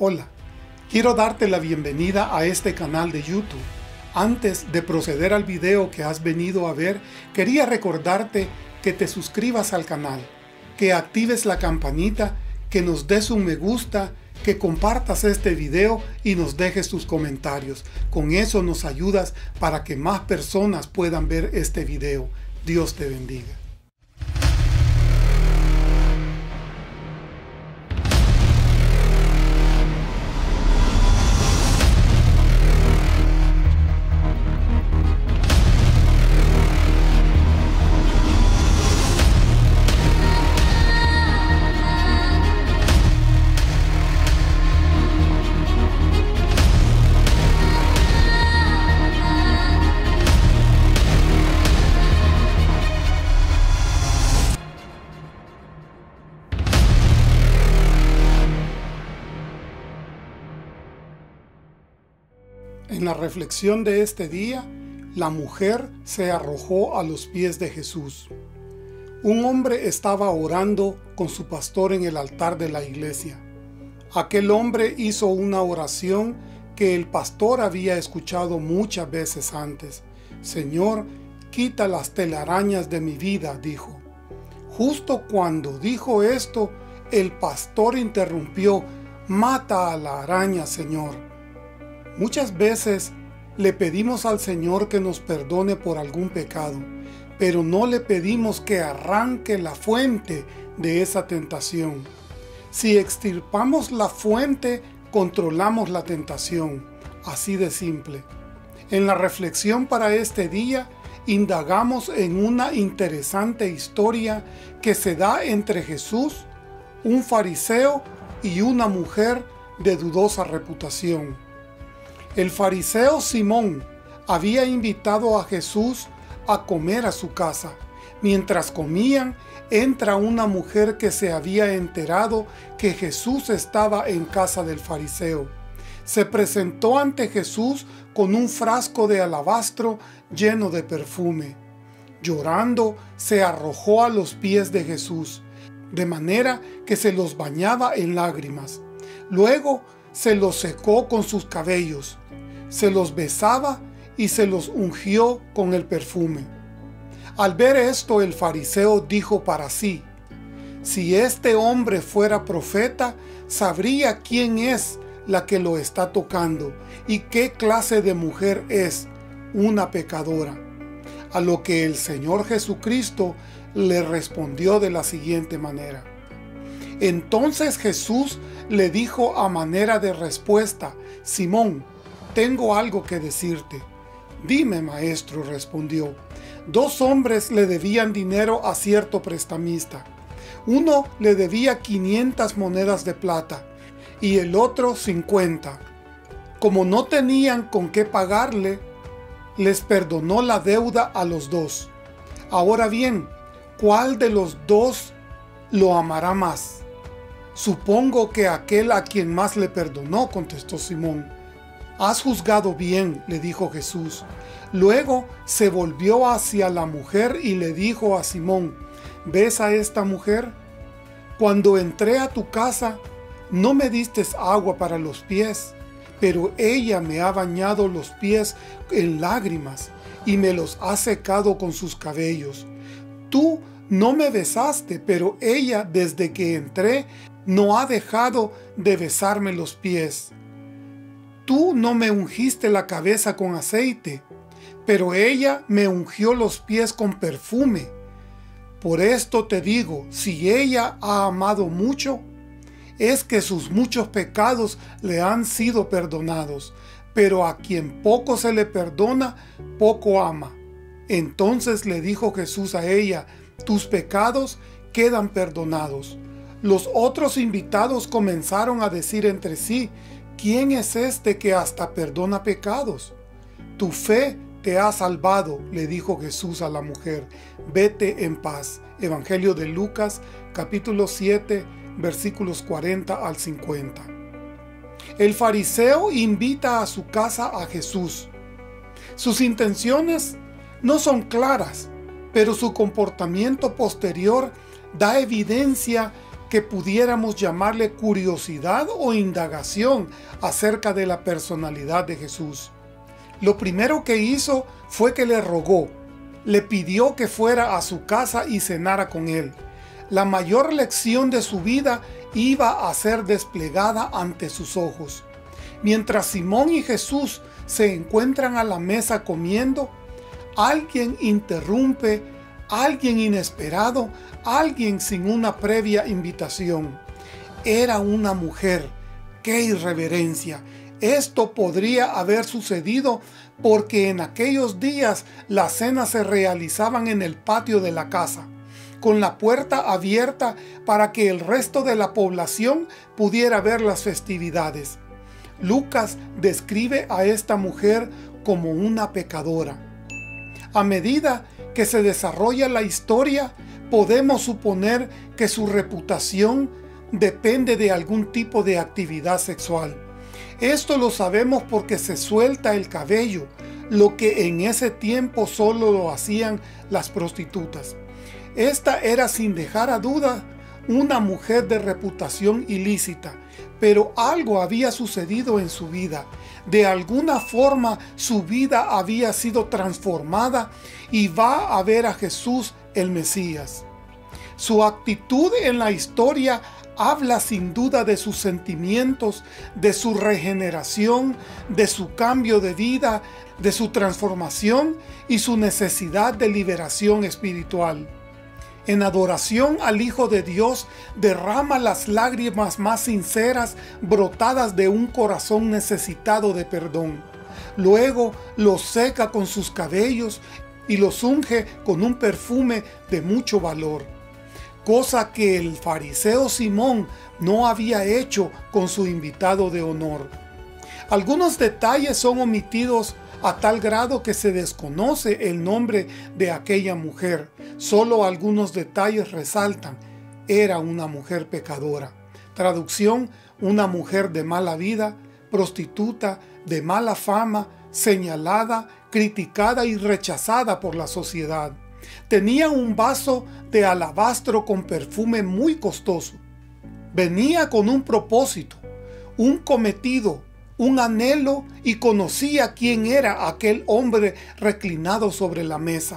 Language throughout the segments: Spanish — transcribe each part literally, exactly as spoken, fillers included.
Hola, quiero darte la bienvenida a este canal de YouTube. Antes de proceder al video que has venido a ver, quería recordarte que te suscribas al canal, que actives la campanita, que nos des un me gusta, que compartas este video y nos dejes tus comentarios. Con eso nos ayudas para que más personas puedan ver este video. Dios te bendiga. En la reflexión de este día, la mujer se arrojó a los pies de Jesús. Un hombre estaba orando con su pastor en el altar de la iglesia. Aquel hombre hizo una oración que el pastor había escuchado muchas veces antes. Señor, quita las telarañas de mi vida, dijo. Justo cuando dijo esto, el pastor interrumpió, mata a la araña, Señor. Muchas veces le pedimos al Señor que nos perdone por algún pecado, pero no le pedimos que arranque la fuente de esa tentación. Si extirpamos la fuente, controlamos la tentación. Así de simple. En la reflexión para este día, indagamos en una interesante historia que se da entre Jesús, un fariseo y una mujer de dudosa reputación. El fariseo Simón había invitado a Jesús a comer a su casa. Mientras comían, entra una mujer que se había enterado que Jesús estaba en casa del fariseo. Se presentó ante Jesús con un frasco de alabastro lleno de perfume. Llorando, se arrojó a los pies de Jesús, de manera que se los bañaba en lágrimas. Luego se los secó con sus cabellos, se los besaba y se los ungió con el perfume. Al ver esto, el fariseo dijo para sí, si este hombre fuera profeta, sabría quién es la que lo está tocando y qué clase de mujer es, una pecadora. A lo que el Señor Jesucristo le respondió de la siguiente manera. Entonces Jesús le dijo a manera de respuesta, Simón, tengo algo que decirte. Dime, maestro, respondió. Dos hombres le debían dinero a cierto prestamista. Uno le debía quinientas monedas de plata y el otro cincuenta. Como no tenían con qué pagarle, les perdonó la deuda a los dos. Ahora bien, ¿cuál de los dos lo amará más? Supongo que aquel a quien más le perdonó, contestó Simón. Has juzgado bien, le dijo Jesús. Luego se volvió hacia la mujer y le dijo a Simón, ¿ves a esta mujer? Cuando entré a tu casa, no me diste agua para los pies, pero ella me ha bañado los pies en lágrimas y me los ha secado con sus cabellos. Tú no me besaste, pero ella desde que entré no ha dejado de besarme los pies. Tú no me ungiste la cabeza con aceite, pero ella me ungió los pies con perfume. Por esto te digo, si ella ha amado mucho, es que sus muchos pecados le han sido perdonados, pero a quien poco se le perdona, poco ama. Entonces le dijo Jesús a ella, tus pecados quedan perdonados. Los otros invitados comenzaron a decir entre sí, ¿quién es este que hasta perdona pecados? Tu fe te ha salvado, le dijo Jesús a la mujer. Vete en paz. Evangelio de Lucas, capítulo siete, versículos cuarenta al cincuenta. El fariseo invita a su casa a Jesús. Sus intenciones no son claras, pero su comportamiento posterior da evidencia que pudiéramos llamarle curiosidad o indagación acerca de la personalidad de Jesús. Lo primero que hizo fue que le rogó, le pidió que fuera a su casa y cenara con él. La mayor lección de su vida iba a ser desplegada ante sus ojos. Mientras Simón y Jesús se encuentran a la mesa comiendo, alguien interrumpe, alguien inesperado, alguien sin una previa invitación. Era una mujer. ¡Qué irreverencia! Esto podría haber sucedido porque en aquellos días las cenas se realizaban en el patio de la casa, con la puerta abierta para que el resto de la población pudiera ver las festividades. Lucas describe a esta mujer como una pecadora. A medida que se desarrolla la historia, podemos suponer que su reputación depende de algún tipo de actividad sexual. Esto lo sabemos porque se suelta el cabello, lo que en ese tiempo solo lo hacían las prostitutas. Esta era, sin dejar a duda, una mujer de reputación ilícita, pero algo había sucedido en su vida. De alguna forma su vida había sido transformada y va a ver a Jesús el Mesías. Su actitud en la historia habla sin duda de sus sentimientos, de su regeneración, de su cambio de vida, de su transformación y su necesidad de liberación espiritual. En adoración al Hijo de Dios, derrama las lágrimas más sinceras brotadas de un corazón necesitado de perdón. Luego los seca con sus cabellos y los unge con un perfume de mucho valor, cosa que el fariseo Simón no había hecho con su invitado de honor. Algunos detalles son omitidos a tal grado que se desconoce el nombre de aquella mujer. Solo algunos detalles resaltan: era una mujer pecadora. Traducción: una mujer de mala vida, prostituta, de mala fama, señalada, criticada y rechazada por la sociedad. Tenía un vaso de alabastro con perfume muy costoso. Venía con un propósito, un cometido, un anhelo, y conocía quién era aquel hombre reclinado sobre la mesa.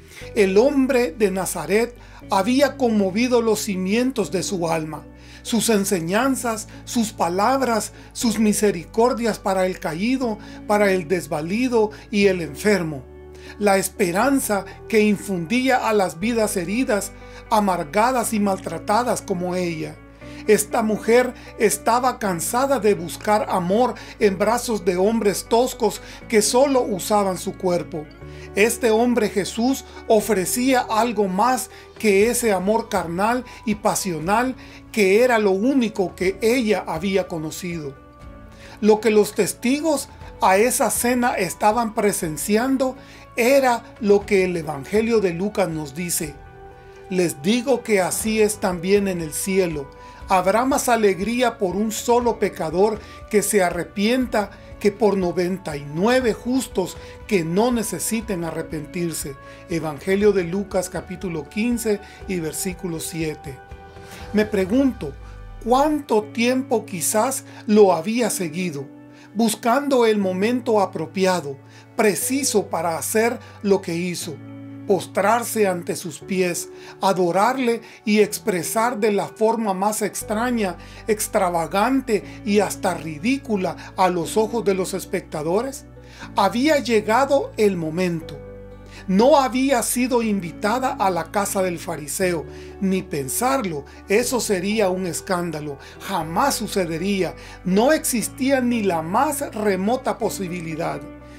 El hombre de Nazaret había conmovido los cimientos de su alma. Sus enseñanzas, sus palabras, sus misericordias para el caído, para el desvalido y el enfermo. La esperanza que infundía a las vidas heridas, amargadas y maltratadas como ella. Esta mujer estaba cansada de buscar amor en brazos de hombres toscos que solo usaban su cuerpo. Este hombre Jesús ofrecía algo más que ese amor carnal y pasional que era lo único que ella había conocido. Lo que los testigos a esa cena estaban presenciando era lo que el Evangelio de Lucas nos dice: les digo que así es también en el cielo. Habrá más alegría por un solo pecador que se arrepienta que por noventa y nueve justos que no necesiten arrepentirse. Evangelio de Lucas capítulo quince y versículo siete. Me pregunto, ¿cuánto tiempo quizás lo había seguido, buscando el momento apropiado, preciso para hacer lo que hizo? Postrarse ante sus pies, adorarle y expresar de la forma más extraña, extravagante y hasta ridícula a los ojos de los espectadores. Había llegado el momento. No había sido invitada a la casa del fariseo, ni pensarlo, eso sería un escándalo, jamás sucedería, no existía ni la más remota posibilidad.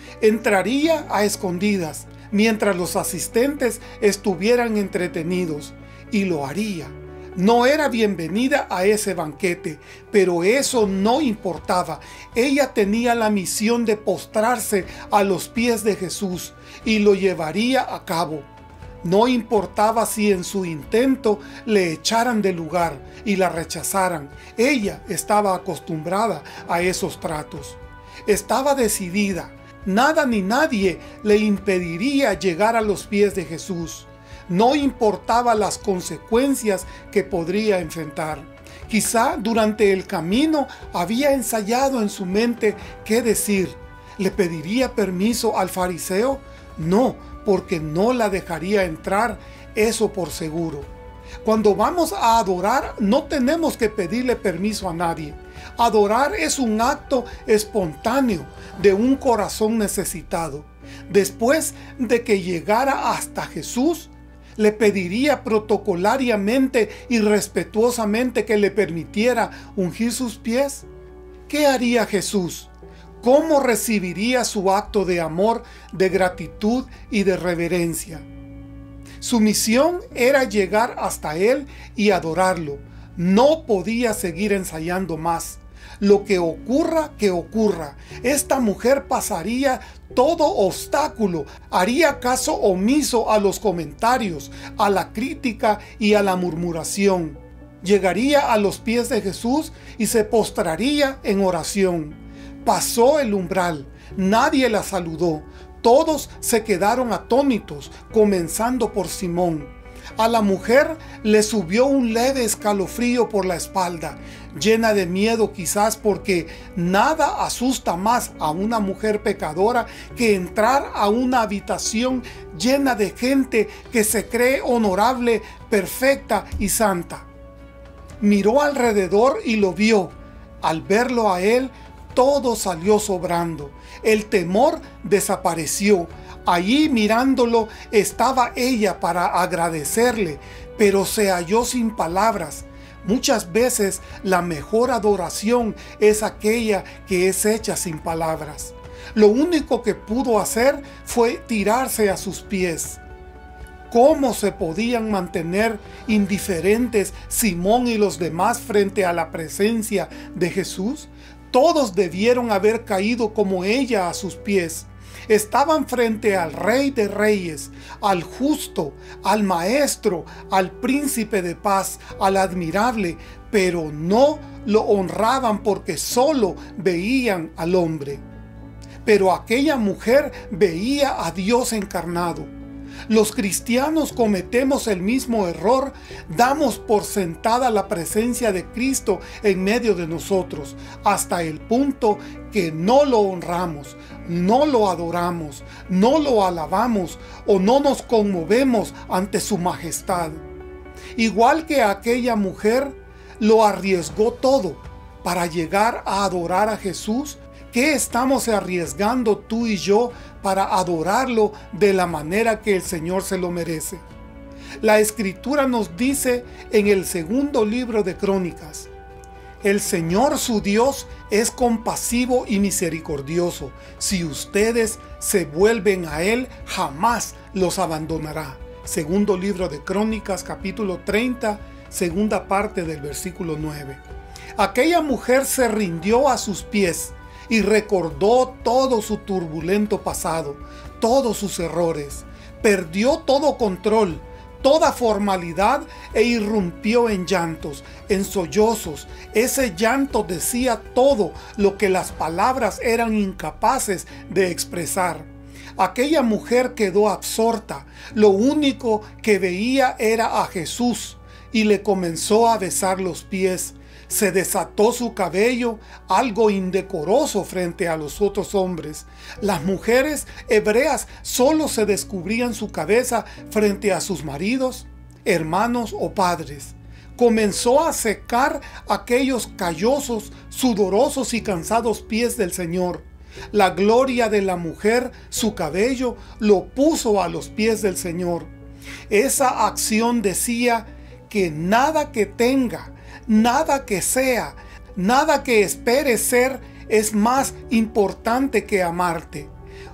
Entraría a escondidas, mientras los asistentes estuvieran entretenidos, y lo haría. No era bienvenida a ese banquete, pero eso no importaba. Ella tenía la misión de postrarse a los pies de Jesús, y lo llevaría a cabo. No importaba si en su intento le echaran del lugar y la rechazaran. Ella estaba acostumbrada a esos tratos. Estaba decidida. Nada ni nadie le impediría llegar a los pies de Jesús. No importaba las consecuencias que podría enfrentar. Quizá durante el camino había ensayado en su mente qué decir. ¿Le pediría permiso al fariseo? No, porque no la dejaría entrar, eso por seguro. Cuando vamos a adorar, no tenemos que pedirle permiso a nadie. Adorar es un acto espontáneo de un corazón necesitado. Después de que llegara hasta Jesús, ¿le pediría protocolariamente y respetuosamente que le permitiera ungir sus pies? ¿Qué haría Jesús? ¿Cómo recibiría su acto de amor, de gratitud y de reverencia? Su misión era llegar hasta Él y adorarlo. No podía seguir ensayando más. Lo que ocurra, que ocurra. Esta mujer pasaría todo obstáculo, haría caso omiso a los comentarios, a la crítica y a la murmuración. Llegaría a los pies de Jesús y se postraría en oración. Pasó el umbral, nadie la saludó. Todos se quedaron atónitos, comenzando por Simón. A la mujer le subió un leve escalofrío por la espalda, llena de miedo quizás porque nada asusta más a una mujer pecadora que entrar a una habitación llena de gente que se cree honorable, perfecta y santa. Miró alrededor y lo vio. Al verlo a él, todo salió sobrando. El temor desapareció. Allí mirándolo estaba ella para agradecerle, pero se halló sin palabras. Muchas veces la mejor adoración es aquella que es hecha sin palabras. Lo único que pudo hacer fue tirarse a sus pies. ¿Cómo se podían mantener indiferentes Simón y los demás frente a la presencia de Jesús? Todos debieron haber caído como ella a sus pies. Estaban frente al Rey de Reyes, al Justo, al Maestro, al Príncipe de Paz, al Admirable, pero no lo honraban porque solo veían al hombre. Pero aquella mujer veía a Dios encarnado. Los cristianos cometemos el mismo error, damos por sentada la presencia de Cristo en medio de nosotros, hasta el punto que no lo honramos, no lo adoramos, no lo alabamos o no nos conmovemos ante su majestad. Igual que aquella mujer, lo arriesgó todo para llegar a adorar a Jesús. ¿Qué estamos arriesgando tú y yo para adorarlo de la manera que el Señor se lo merece? La Escritura nos dice en el segundo libro de Crónicas: el Señor su Dios es compasivo y misericordioso. Si ustedes se vuelven a Él, jamás los abandonará. Segundo libro de Crónicas, capítulo treinta, segunda parte del versículo nueve. Aquella mujer se rindió a sus pies y recordó todo su turbulento pasado, todos sus errores. Perdió todo control, toda formalidad e irrumpió en llantos, en sollozos. Ese llanto decía todo lo que las palabras eran incapaces de expresar. Aquella mujer quedó absorta. Lo único que veía era a Jesús y le comenzó a besar los pies. Se desató su cabello, algo indecoroso frente a los otros hombres. Las mujeres hebreas solo se descubrían su cabeza frente a sus maridos, hermanos o padres. Comenzó a secar aquellos callosos, sudorosos y cansados pies del Señor. La gloria de la mujer, su cabello, lo puso a los pies del Señor. Esa acción decía que nada que tenga, nada que sea, nada que espere ser es más importante que amarte.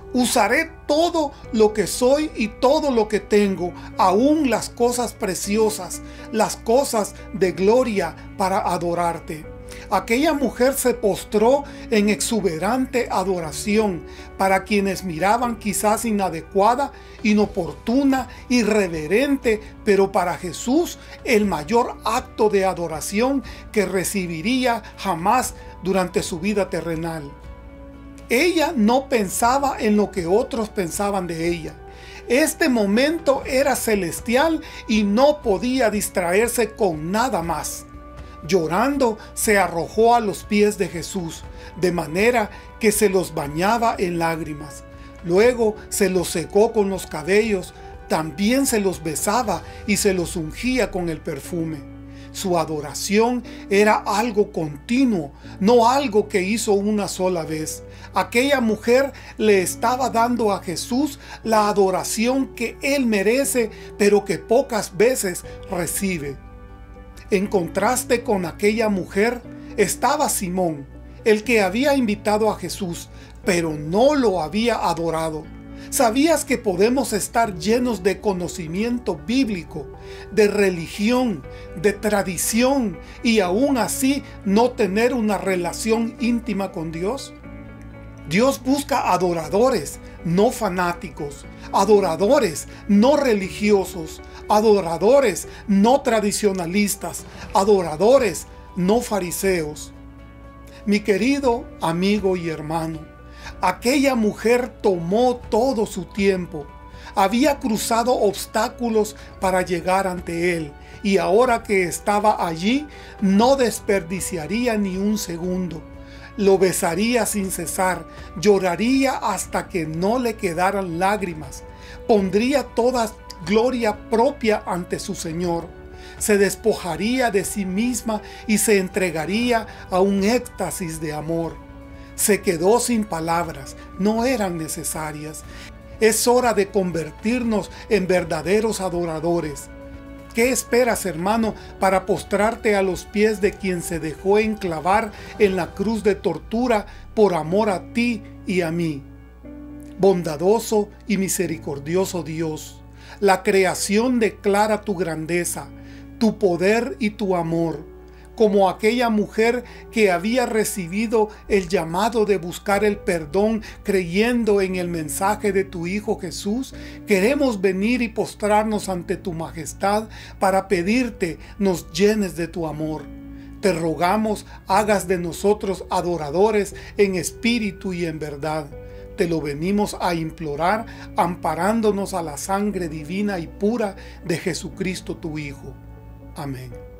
Usaré todo lo que soy y todo lo que tengo, aún las cosas preciosas, las cosas de gloria, para adorarte. Aquella mujer se postró en exuberante adoración. Para quienes miraban quizás inadecuada, inoportuna, irreverente, pero para Jesús el mayor acto de adoración que recibiría jamás durante su vida terrenal. Ella no pensaba en lo que otros pensaban de ella. Este momento era celestial y no podía distraerse con nada más. Llorando, se arrojó a los pies de Jesús, de manera que se los bañaba en lágrimas. Luego se los secó con los cabellos, también se los besaba y se los ungía con el perfume. Su adoración era algo continuo, no algo que hizo una sola vez. Aquella mujer le estaba dando a Jesús la adoración que Él merece, pero que pocas veces recibe. En contraste con aquella mujer, estaba Simón, el que había invitado a Jesús, pero no lo había adorado. ¿Sabías que podemos estar llenos de conocimiento bíblico, de religión, de tradición y aún así no tener una relación íntima con Dios? Dios busca adoradores, no fanáticos, adoradores, no religiosos, adoradores, no tradicionalistas, adoradores, no fariseos. Mi querido amigo y hermano, aquella mujer tomó todo su tiempo. Había cruzado obstáculos para llegar ante Él, y ahora que estaba allí, no desperdiciaría ni un segundo. Lo besaría sin cesar, lloraría hasta que no le quedaran lágrimas, pondría toda gloria propia ante su Señor, se despojaría de sí misma y se entregaría a un éxtasis de amor. Se quedó sin palabras, no eran necesarias. Es hora de convertirnos en verdaderos adoradores. ¿Qué esperas, hermano, para postrarte a los pies de quien se dejó enclavar en la cruz de tortura por amor a ti y a mí? Bondadoso y misericordioso Dios, la creación declara tu grandeza, tu poder y tu amor. Como aquella mujer que había recibido el llamado de buscar el perdón creyendo en el mensaje de tu Hijo Jesús, queremos venir y postrarnos ante tu majestad para pedirte nos llenes de tu amor. Te rogamos hagas de nosotros adoradores en espíritu y en verdad. Te lo venimos a implorar amparándonos a la sangre divina y pura de Jesucristo tu Hijo. Amén.